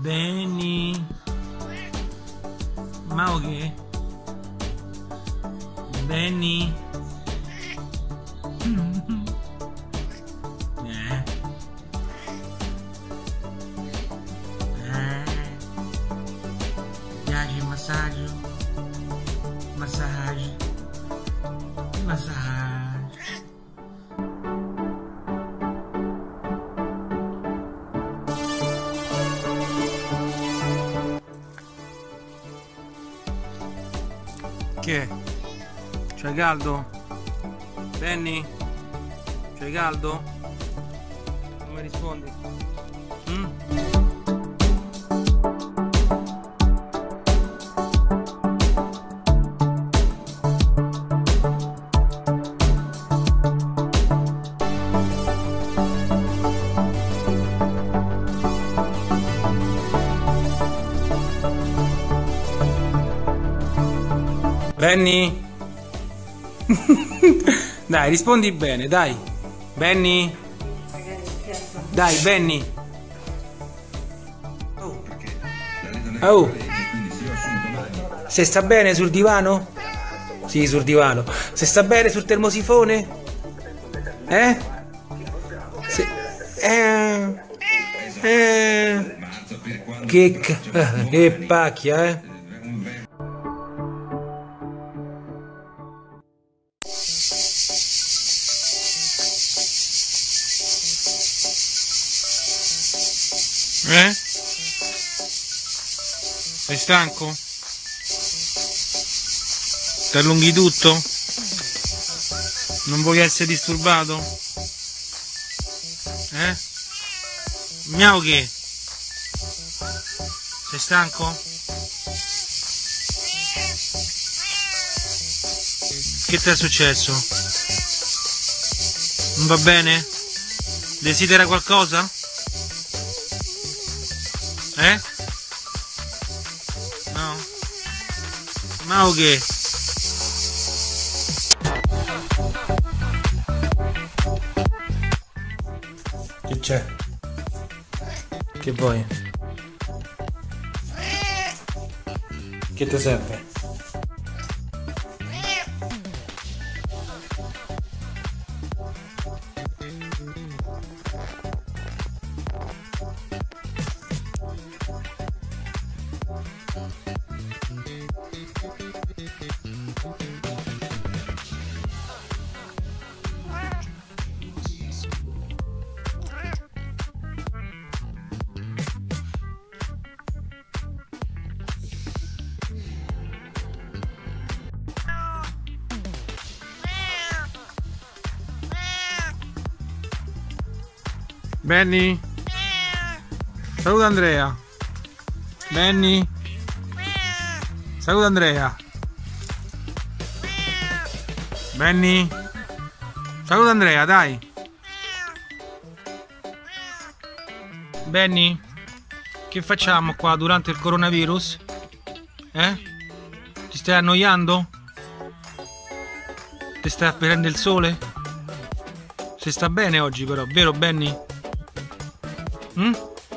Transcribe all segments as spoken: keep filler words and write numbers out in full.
Benny. Ma o che? Benny. eh. Eh. Piace il massaggio? Massaggio. Massaggio. Che è? C'hai caldo? Benny? C'hai caldo? Non mi rispondi? Mm? Benny? Dai, rispondi bene, dai. Benny? Dai, Benny. Oh. Oh. Se sta bene sul divano? Sì, sul divano. Se sta bene sul termosifone? Eh? Se... Eh... Eh... Che... ca- Che pacchia, eh? Eh? Sei stanco? Ti allunghi tutto? Non vuoi essere disturbato? Eh? Miau che? Sei stanco? Che ti è successo? Non va bene? Desidera qualcosa? Eh? No? Ma o che? Che c'è? Che vuoi? Che ti serve? Benny? Saluta Andrea. Benny? Saluta Andrea. Benny? Saluta Andrea, dai. Benny? Che facciamo qua durante il coronavirus? Eh? Ti stai annoiando? Ti stai prendendo il sole? Si sta bene oggi però, vero Benny? Mm?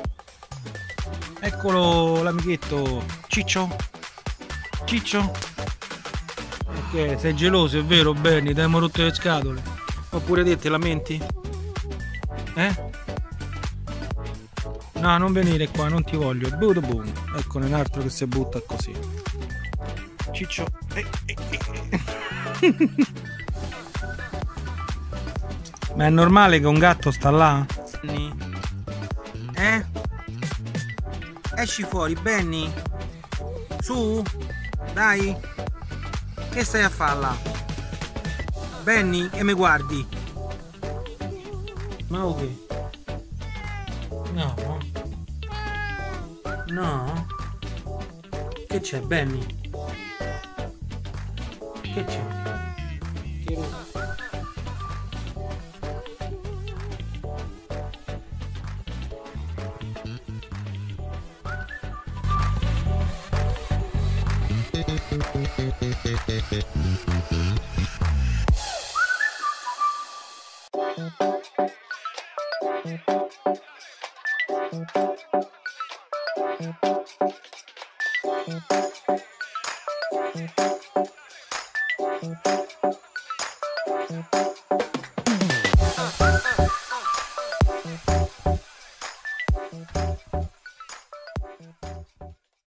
Eccolo l'amichetto Ciccio. Ciccio? Perché sei geloso, è vero Benny? Ti abbiamo rotto le scatole. Oppure te te lamenti? Eh? No, non venire qua, non ti voglio. Boom, boom. Eccone un altro che si butta così. Ciccio. Eh, eh, eh. Ma è normale che un gatto sta là? Eh? Esci fuori, Benny. Su? Dai. Che stai a fare là? Benny, che mi guardi? Ma ok. No. No. Che c'è, Benny? Che c'è? Che roba? Thank you.